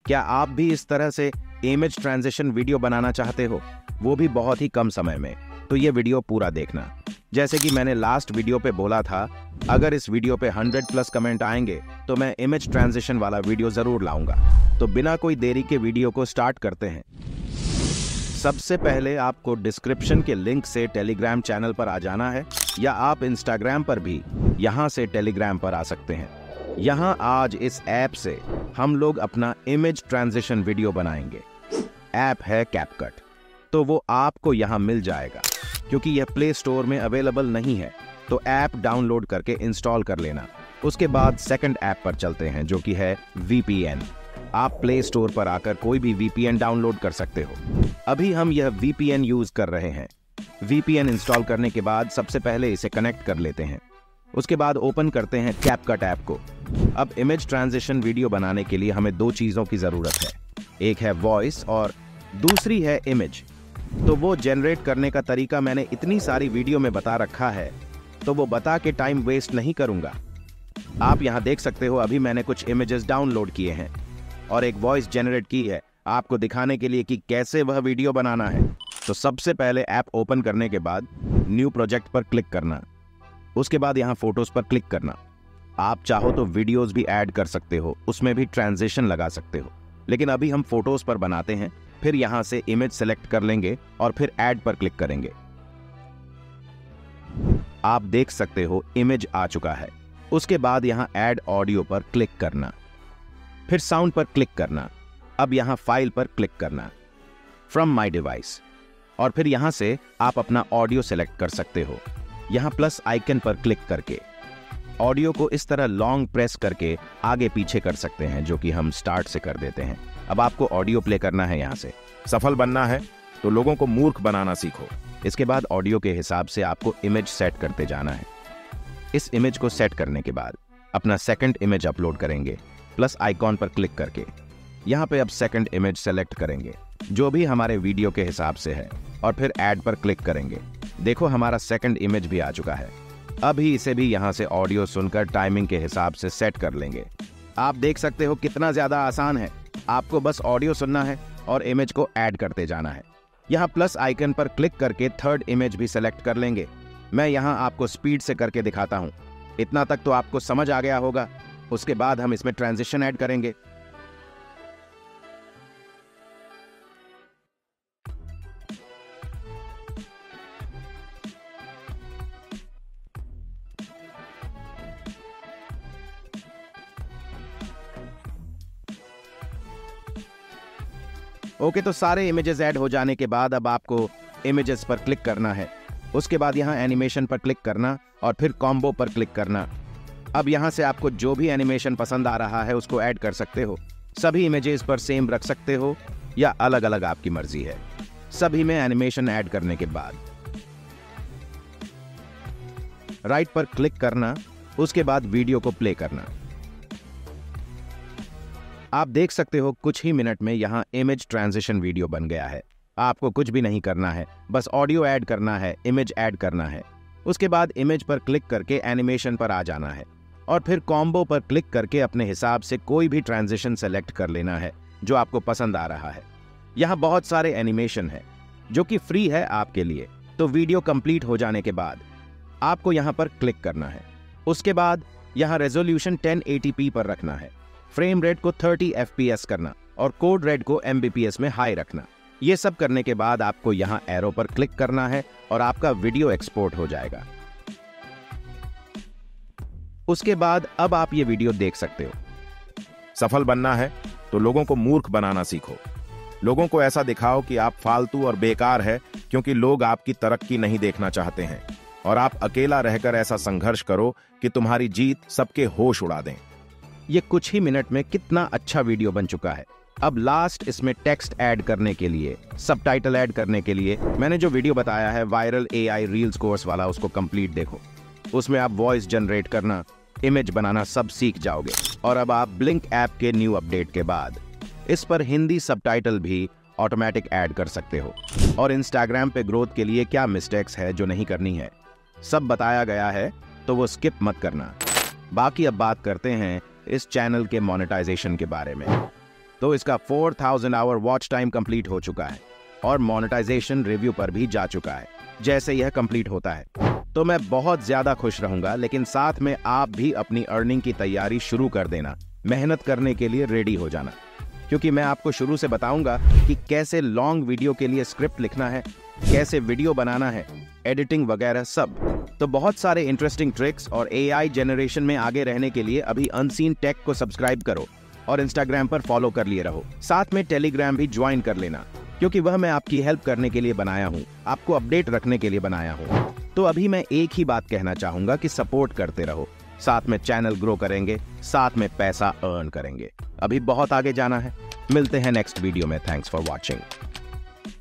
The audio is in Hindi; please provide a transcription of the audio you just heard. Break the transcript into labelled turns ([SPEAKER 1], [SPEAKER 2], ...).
[SPEAKER 1] क्या आप भी इस तरह से इमेज ट्रांजिशन वीडियो बनाना चाहते हो, वो भी बहुत ही कम समय में? तो ये वीडियो पूरा देखना। जैसे कि मैंने लास्ट वीडियो पे बोला था, अगर इस वीडियो पे 100+ कमेंट आएंगे तो मैं इमेज ट्रांजिशन वाला वीडियो जरूर लाऊंगा। तो बिना कोई देरी के वीडियो को स्टार्ट करते हैं। सबसे पहले आपको डिस्क्रिप्शन के लिंक से टेलीग्राम चैनल पर आ जाना है, या आप इंस्टाग्राम पर भी यहां से टेलीग्राम पर आ सकते हैं। यहां आज इस ऐप से हम लोग अपना इमेज ट्रांजिशन वीडियो बनाएंगे। ऐप है कैपकट, तो वो आपको यहां मिल जाएगा। क्योंकि यह प्ले स्टोर में अवेलेबल नहीं है तो ऐप डाउनलोड करके इंस्टॉल कर लेना। उसके बाद सेकंड ऐप पर चलते हैं, जो कि है VPN। आप प्ले स्टोर पर आकर कोई भी VPN डाउनलोड कर सकते हो। अभी हम यह VPN यूज कर रहे हैं। VPN इंस्टॉल करने के बाद सबसे पहले इसे कनेक्ट कर लेते हैं। उसके बाद ओपन करते हैं कैपकट ऐप को। अब इमेज ट्रांजिशन वीडियो बनाने के लिए हमें दो चीजों की जरूरत है, एक है वॉइस और दूसरी है इमेज। तो वो जनरेट करने का तरीका मैंने इतनी सारी वीडियो में बता रखा है, तो वो बता के टाइम वेस्ट नहीं करूंगा। आप यहां देख सकते हो, अभी मैंने कुछ इमेजेस डाउनलोड किए हैं और एक वॉइस जनरेट की है आपको दिखाने के लिए कि कैसे वह वीडियो बनाना है। तो सबसे पहले ऐप ओपन करने के बाद न्यू प्रोजेक्ट पर क्लिक करना। उसके बाद यहां फोटोज पर क्लिक करना। आप चाहो तो वीडियोस भी ऐड कर सकते हो, उसमें भी ट्रांजिशन लगा सकते हो, लेकिन अभी हम फोटोज पर बनाते हैं। फिर यहां से इमेज सेलेक्ट कर लेंगे और फिर ऐड पर क्लिक करेंगे। आप देख सकते हो इमेज आ चुका है। उसके बाद यहां ऐड ऑडियो पर क्लिक करना, फिर साउंड पर क्लिक करना। अब यहां फाइल पर क्लिक करना, फ्रॉम माय डिवाइस, और फिर यहां से आप अपना ऑडियो सेलेक्ट कर सकते हो। यहां प्लस आइकन पर क्लिक करके ऑडियो को इस तरह लॉन्ग प्रेस करके आगे पीछे कर सकते हैं, जो कि हम स्टार्ट से कर देते हैं। अब आपको ऑडियो प्ले करना है। यहां से सफल बनना है तो लोगों को मूर्ख बनाना सीखो। इसके बाद ऑडियो के हिसाब से आपको इमेज सेट करते जाना है। इस इमेज को सेट करने के बाद अपना सेकंड इमेज अपलोड करेंगे, प्लस आइकॉन पर क्लिक करके। यहां पे अब सेकंड इमेज सेलेक्ट करेंगे जो भी हमारे वीडियो के हिसाब से है, और फिर ऐड पर क्लिक करेंगे। देखो हमारा सेकंड इमेज भी आ चुका है। अभी इसे भी यहां से ऑडियो सुनकर टाइमिंग के हिसाब से सेट कर लेंगे। आप देख सकते हो कितना ज्यादा आसान है। आपको बस ऑडियो सुनना है और इमेज को ऐड करते जाना है। यहां प्लस आइकन पर क्लिक करके थर्ड इमेज भी सेलेक्ट कर लेंगे। मैं यहां आपको स्पीड से करके दिखाता हूं। इतना तक तो आपको समझ आ गया होगा। उसके बाद हम इसमें ट्रांजिशन ऐड करेंगे। ओके, तो सारे इमेजेस ऐड हो जाने के बाद अब आपको इमेजेस पर क्लिक करना है। उसके बाद यहाँ एनिमेशन पर क्लिक करना और फिर कॉम्बो पर क्लिक करना। अब यहाँ से आपको जो भी एनिमेशन पसंद आ रहा है उसको ऐड कर सकते हो। सभी इमेजेस पर सेम रख सकते हो या अलग अलग, आपकी मर्जी है। सभी में एनिमेशन ऐड करने के बाद राइट पर क्लिक करना। उसके बाद वीडियो को प्ले करना। आप देख सकते हो कुछ ही मिनट में यहां इमेज ट्रांजिशन वीडियो बन गया है। आपको कुछ भी नहीं करना है, बस ऑडियो ऐड करना है, इमेज ऐड करना है। उसके बाद इमेज पर क्लिक करके एनिमेशन पर आ जाना है और फिर कॉम्बो पर क्लिक करके अपने हिसाब से कोई भी ट्रांजिशन सेलेक्ट कर लेना है जो आपको पसंद आ रहा है। यहां बहुत सारे एनिमेशन है जो कि फ्री है आपके लिए। तो वीडियो कंप्लीट हो जाने के बाद आपको यहां पर क्लिक करना है। उसके बाद यहां रेजोल्यूशन 1080p पर रखना है, फ्रेम रेट को 30 FPS करना और कोड रेट को Mbps में हाई रखना। ये सब करने के बाद आपको यहां एरो पर क्लिक करना है और आपका वीडियो एक्सपोर्ट हो जाएगा। उसके बाद अब आप ये वीडियो देख सकते हो।
[SPEAKER 2] सफल बनना है तो लोगों को मूर्ख बनाना सीखो। लोगों को ऐसा दिखाओ कि आप फालतू और बेकार है, क्योंकि लोग आपकी तरक्की नहीं देखना चाहते हैं। और आप अकेला रहकर ऐसा संघर्ष करो कि तुम्हारी जीत सबके होश उड़ा दें।
[SPEAKER 1] ये कुछ ही मिनट में कितना अच्छा वीडियो बन चुका है। अब लास्ट इसमें टेक्स्ट ऐड करने के लिए, सबटाइटल ऐड करने के लिए मैंने जो वीडियो बताया है वायरल AI रील्स कोर्स वाला, उसको कंप्लीट देखो। उसमें आप वॉइस जनरेट करना, इमेज बनाना सब सीख जाओगे। और अब आप ब्लिंक ऐप के न्यू अपडेट के बाद इस पर हिंदी सबटाइटल भी ऑटोमेटिक ऐड कर सकते हो। और इंस्टाग्राम पे ग्रोथ के लिए क्या मिस्टेक्स है जो नहीं करनी है, सब बताया गया है, तो वो स्किप मत करना। बाकी अब बात करते हैं इस चैनल के मोनेटाइजेशन के बारे में। तो इसका 4000 आवर वॉच टाइम कंप्लीट हो चुका है और मोनेटाइजेशन रिव्यू पर भी जा चुका है जैसे यह कंप्लीट होता है। तो मैं बहुत ज्यादा खुश रहूंगा, लेकिन साथ में आप भी अपनी अर्निंग की तैयारी शुरू कर देना, मेहनत करने के लिए रेडी हो जाना, क्योंकि मैं आपको शुरू से बताऊंगा कि कैसे लॉन्ग वीडियो के लिए स्क्रिप्ट लिखना है, कैसे वीडियो बनाना है, एडिटिंग वगैरह सब। तो बहुत सारे इंटरेस्टिंग ट्रिक्स और AI जनरेशन में आगे रहने के लिए अभी अनसीन टेक को सब्सक्राइब करो और इंस्टाग्राम पर फॉलो कर लिए रहो। साथ में टेलीग्राम भी ज्वाइन कर लेना, क्योंकि वह मैं आपकी हेल्प करने के लिए बनाया हूँ, आपको अपडेट रखने के लिए बनाया हूँ। तो अभी मैं एक ही बात कहना चाहूंगा कि सपोर्ट करते रहो, साथ में चैनल ग्रो करेंगे, साथ में पैसा अर्न करेंगे। अभी बहुत आगे जाना है। मिलते हैं नेक्स्ट वीडियो में। Thanks for watching.